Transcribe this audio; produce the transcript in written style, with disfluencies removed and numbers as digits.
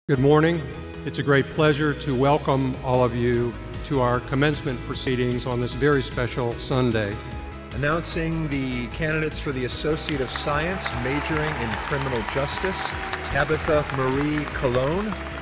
Good morning. It's a great pleasure to welcome all of you to our commencement proceedings on this very special Sunday. Announcing the candidates for the Associate of Science majoring in Criminal Justice, Tabitha Marie Colon,